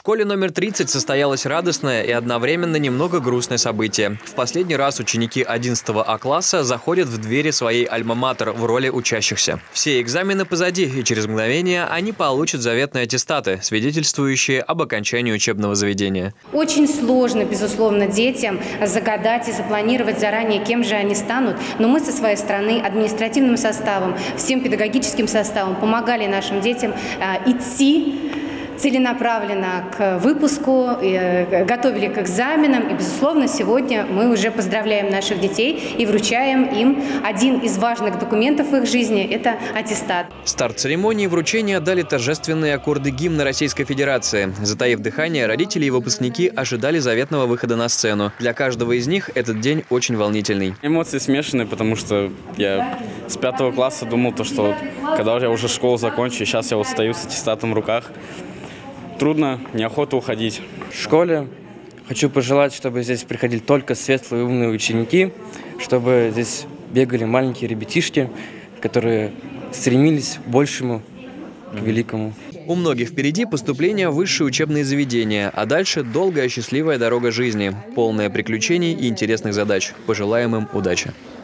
школе номер 30 состоялось радостное и одновременно немного грустное событие. В последний раз ученики 11 А-класса заходят в двери своей альма-матер в роли учащихся. Все экзамены позади, и через мгновение они получат заветные аттестаты, свидетельствующие об окончании учебного заведения. Очень сложно, безусловно, детям загадать и запланировать заранее, кем же они станут. Но мы со своей стороны административным составом, всем педагогическим составом помогали нашим детям идти целенаправленно к выпуску, готовили к экзаменам. И, безусловно, сегодня мы уже поздравляем наших детей и вручаем им один из важных документов в их жизни – это аттестат. Старт церемонии вручения дали торжественные аккорды гимна Российской Федерации. Затаив дыхание, родители и выпускники ожидали заветного выхода на сцену. Для каждого из них этот день очень волнительный. Эмоции смешанные, потому что я с 5 класса думал, что когда я уже школу закончу, сейчас я вот стою с аттестатом в руках. Трудно, неохота уходить. В школе хочу пожелать, чтобы здесь приходили только светлые умные ученики, чтобы здесь бегали маленькие ребятишки, которые стремились к большему, к великому. У многих впереди поступление в высшие учебные заведения, а дальше долгая счастливая дорога жизни, полная приключений и интересных задач. Пожелаем им удачи.